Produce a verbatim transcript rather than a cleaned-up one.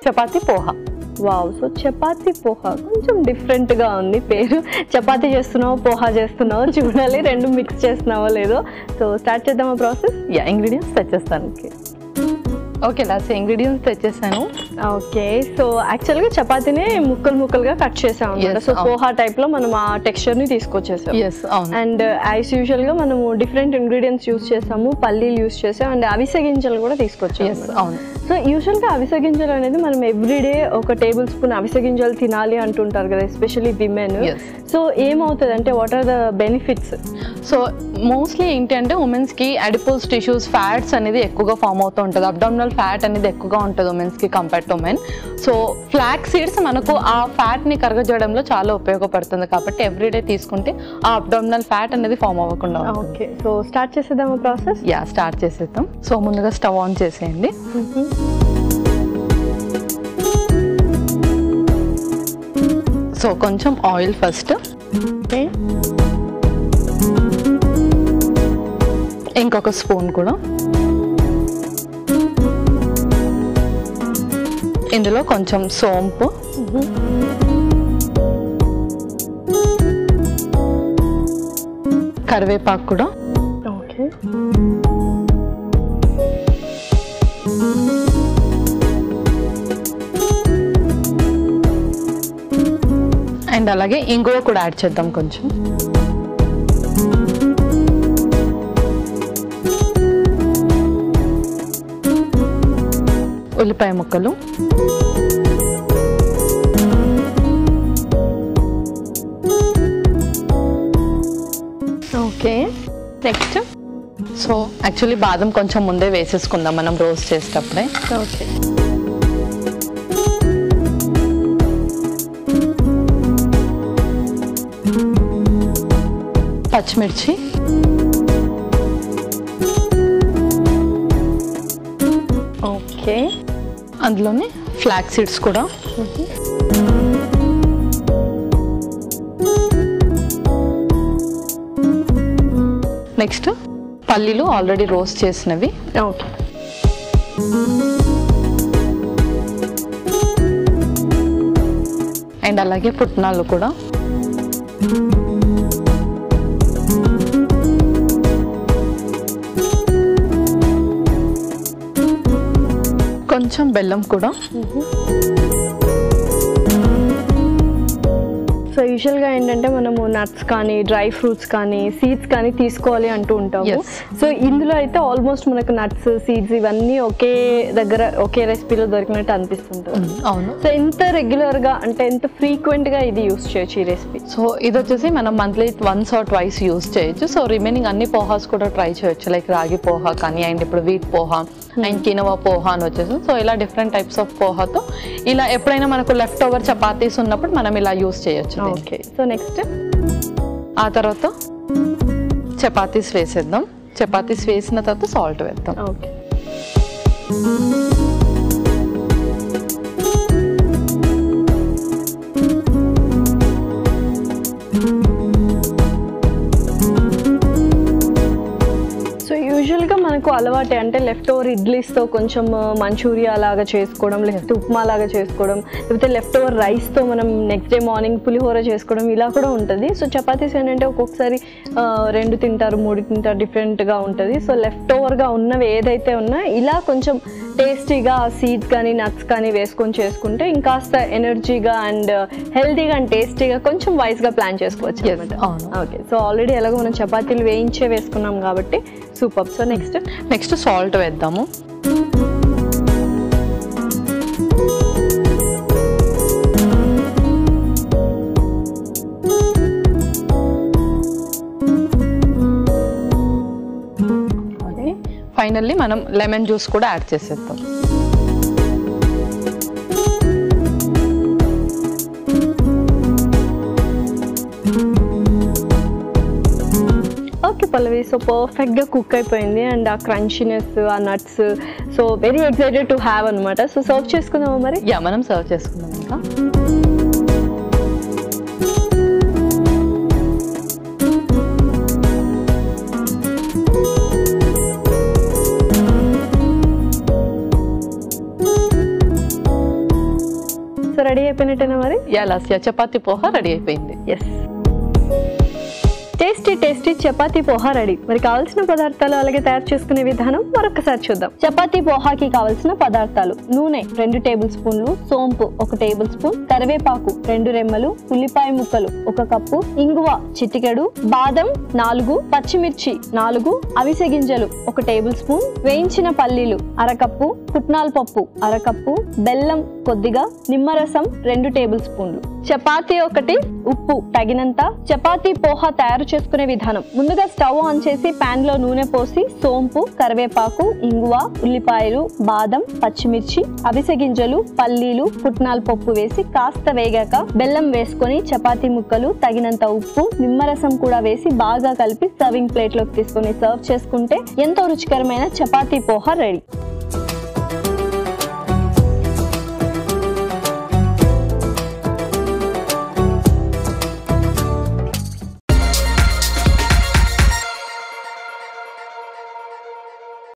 Chapati poha. Wow, so chapati poha కొంచెం డిఫరెంట్గా ఉంది పేరు. చపాతీ చేస్తున్నావో పోహా చేస్తున్నావో చూడాలి, రెండు మిక్స్ చేస్తున్నావో లేదో. సో స్టార్ట్ చేద్దామా ప్రాసెస్? యా, ఇంగ్రీడియంట్స్ తెచ్చేస్తాను. ఓకే లాస్ట్ ఇంగ్రీడియంట్స్ తెచ్చేసాను. ఓకే, సో యాక్చువల్గా చపాతీనే ముక్కలు ముక్కలుగా కట్ చేసాం అనమాట. సో పోహా టైప్లో మనం ఆ టెక్స్చర్ని తీసుకొచ్చేసాం. అండ్ యాజ్ యూజువల్గా మనము డిఫరెంట్ ఇంగ్రీడియంట్స్ యూస్ చేసాము, పల్లీలు యూస్ చేసాం, అండ్ అవిసె గింజలు కూడా తీసుకొచ్చాం. అవును. సో యూజువల్గా అవిసె గింజలు అనేది మనం ఎవ్రీడే ఒక టేబుల్ స్పూన్ అవిసె గింజలు తినాలి అంటుంటారు కదా, ఎస్పెషల్లీ విమెన్. సో ఏమవుతుంది అంటే what are the benefits? So mostly ఏంటి అంటే ఉమెన్స్కి అడిపోస్ టిష్యూస్, ఫ్యాట్స్ అనేది ఎక్కువగా ఫామ్ అవుతూ ఉంటుంది. అబ్డామినల్ ఫ్యాట్ అనేది ఎక్కువగా ఉంటుంది ఉమెన్స్కి compare to men. So flax seeds మనకు ఆ ఫ్యాట్ని కరగజేయడంలో చాలా ఉపయోగపడుతుంది కాబట్టి ఎవ్రీడే తీసుకుంటే ఆ అబ్డామినల్ ఫ్యాట్ అనేది ఫామ్ అవ్వకుండా. ఓకే, సో స్టార్ట్ చేసేద్దామా ప్రాసెస్? యా, స్టార్ట్ చేసేద్దాం. సో ముందుగా స్టవ్ ఆన్ చేసేయండి. సో కొంచెం ఆయిల్ ఫస్ట్, ఇంకొక స్పూన్ కూడా. ఇందులో కొంచెం సోంపు, కరివేపాకు కూడా. ఓకే, అండ్ అలాగే ఇంగువ కూడా యాడ్ చేద్దాం కొంచెం. ఉల్లిపాయ ముక్కలు, ఓకే. నెక్స్ట్, సో యాక్చువల్లీ బాదం కొంచెం ముందే వేసేసుకుందాం మనం రోస్ట్ చేసేటప్పుడే. ఓకే, పచ్చిమిర్చి, ఓకే, అందులోనే ఫ్లాక్ సీడ్స్ కూడా. నెక్స్ట్ పల్లీలు ఆల్రెడీ రోస్ట్ చేసినవి. ఓకే, అండ్ అలాగే పుట్నాలు కూడా. కొంచెం బెల్లం కూడా. సో యూజువల్గా ఏంటంటే మనము నట్స్ కానీ డ్రై ఫ్రూట్స్ కానీ సీడ్స్ కానీ తీసుకోవాలి అంటూ ఉంటాము. సో ఇందులో అయితే ఆల్మోస్ట్ మనకు నట్స్, సీడ్స్ ఇవన్నీ ఒకే దగ్గర ఒకే రెసిపీలో దొరికినట్టు అనిపిస్తుంటుంది. అవును. సో ఎంత రెగ్యులర్గా అంటే ఎంత ఫ్రీక్వెంట్గా ఇది యూస్ చేయొచ్చు ఈ రెసిపీ? సో ఇది వచ్చేసి మనం monthly once or twice use చేయొచ్చు. సో రిమైనింగ్ అన్ని పోహాస్ కూడా ట్రై చేయొచ్చు, లైక్ రాగి పోహా కానీ, అండ్ ఇప్పుడు wheat poha and quinoa poha అని వచ్చేసి. సో ఇలా డిఫరెంట్ టైప్స్ ఆఫ్ పోహాతో ఇలా ఎప్పుడైనా మనకు లెఫ్ట్ ఓవర్ చపాతీస్ ఉన్నప్పుడు మనం ఇలా యూస్ చేయొచ్చు. ఓకే, సో నెక్స్ట్ ఆ తర్వాత చపాతీస్ వేసేద్దాం. చపాతీస్ వేసిన తర్వాత సాల్ట్ వేద్దాం. ఓకే, యూజువల్గా మనకు అలవాటే అంటే లెఫ్ట్ ఓవర్ ఇడ్లీస్తో కొంచెం మంచూరియా లాగా చేసుకోవడం, లేకపోతే ఉప్మా లాగా చేసుకోవడం, లేకపోతే లెఫ్ట్ ఓవర్ రైస్తో మనం నెక్స్ట్ డే మార్నింగ్ పులిహోర చేసుకోవడం, ఇలా కూడా ఉంటుంది. సో చపాతీస్ ఏంటంటే ఒక్కొక్కసారి రెండు తింటారు, మూడు తింటారు, డిఫరెంట్గా ఉంటుంది. సో లెఫ్ట్ ఓవర్గా ఉన్నవి ఏదైతే ఉన్నా ఇలా కొంచెం టేస్టీగా సీడ్స్ కానీ నట్స్ కానీ వేసుకొని చేసుకుంటే ఇంకాస్త ఎనర్జీగా అండ్ హెల్తీగా అండ్ టేస్టీగా కొంచెం వైస్గా ప్లాన్ చేసుకోవచ్చు అనమాట. ఓకే, సో ఆల్రెడీ ఎలాగో మనం చపాతీలు వేయించే వేసుకున్నాం కాబట్టి super. So next next salt వేద్దాము. ఫైనల్లీ మనం లెమన్ జ్యూస్ కూడా యాడ్ చేసేద్దాం. ఓకే పల్లవి, సో పర్ఫెక్ట్గా కుక్ అయిపోయింది అండ్ ఆ క్రంచీనెస్, ఆ nuts, so very excited to have అనమాట. సో సర్వ్ చేసుకుందామా మరి? యా, మనం సర్వ్ చేసుకుందాం ఇంకా. రెడీ అయిపోయినట్టేనా మరి? యా లాస్య చపాతీ పోహా రెడీ అయిపోయింది. Yes, tasty tasty chapati poha ready. మరి కావాల్సిన పదార్థాలు అలాగే తయారు చేసుకునే విధానం మరొకసారి చూద్దాం. చపాతీ పోహాకి కావాల్సిన పదార్థాలు: నూనె రెండు టేబుల్ స్పూన్లు, సోంపు ఒక టేబుల్ స్పూన్, కరివేపాకు రెండు రెమ్మలు, ఉల్లిపాయ ముక్కలు ఒక కప్పు, ఇంగువ చిటికెడు, బాదం నాలుగు, పచ్చిమిర్చి నాలుగు, అవిసె గింజలు ఒక టేబుల్ స్పూన్, వేయించిన పల్లీలు అరకప్పు, పుట్నాల పప్పు అరకప్పు, బెల్లం కొద్దిగా, నిమ్మరసం రెండు టేబుల్ స్పూన్లు, చపాతీ ఒకటి, ఉప్పు తగినంత. చపాతీ పోహా తయారు చేసుకునే విధానం: ముందుగా స్టవ్ ఆన్ చేసి పాన్ లో నూనె పోసి సోంపు, కరివేపాకు, ఇంగువ, ఉల్లిపాయలు, బాదం, పచ్చిమిర్చి, అవిసె గింజలు, పల్లీలు, పుట్నాల పప్పు వేసి కాస్త వేగాక బెల్లం వేసుకొని చపాతీ ముక్కలు, తగినంత ఉప్పు, నిమ్మరసం కూడా వేసి బాగా కలిపి సర్వింగ్ ప్లేట్ లోకి తీసుకొని సర్వ్ చేసుకుంటే ఎంతో రుచికరమైన చపాతీ పోహా రెడీ.